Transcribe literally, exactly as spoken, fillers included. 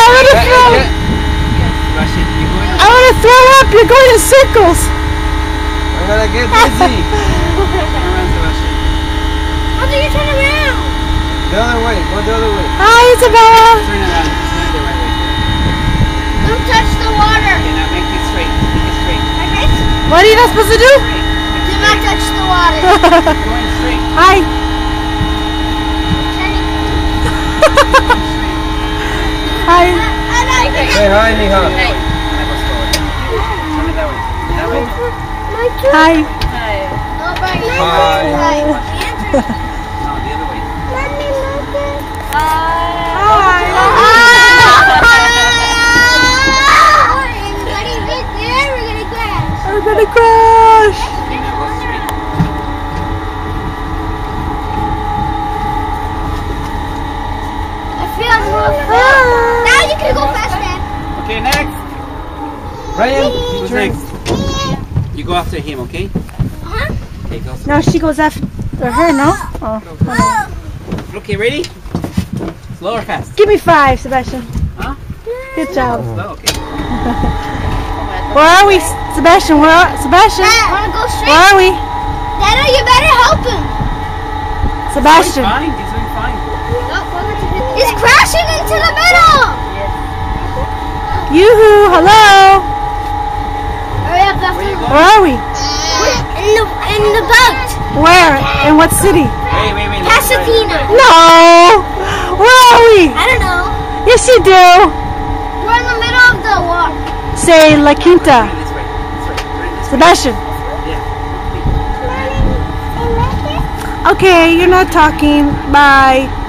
want to throw up. I want to throw up. You're going in circles. I'm gonna get dizzy. How do you turn around? The other way. Go the other way. Hi, Isabella. Turn around. Turn the right way. Don't touch the water. Okay, now make it straight. Make it straight. Like this? What are you not supposed to do? Do not touch the water. Going straight. Hi. Hi. Say hi, mija. Hey. Turn it that way. That way. Hi. Nobody. Hi. No, the other way. I'm gonna crash. Okay, now go straight. I feel more. Now you can go faster. Okay, next. Ryan, Who's next? You go after him, okay? Huh? Okay, go. No, she goes after her, no? Oh. Okay, ready? Slow or fast? Give me five, Sebastian. Huh? Good job. Slow, okay. Where are we, Sebastian? Where are Sebastian? Dad, wanna go straight? Where are we? Dada, you better help him. He's Sebastian. fine. He's doing fine. He's crashing into the middle. Yoo-hoo, hello. Hurry up, Where you Buffalo. going? Where are we? In the in the boat. Where? In what city? Wait, wait, wait. Pasadena. No. Where are we? I don't know. Yes, you do. We're in the middle of the water. Say La Quinta. Turn it this way. This way. Turn it this way. Sebastian. Yeah. Okay, you're not talking. Bye.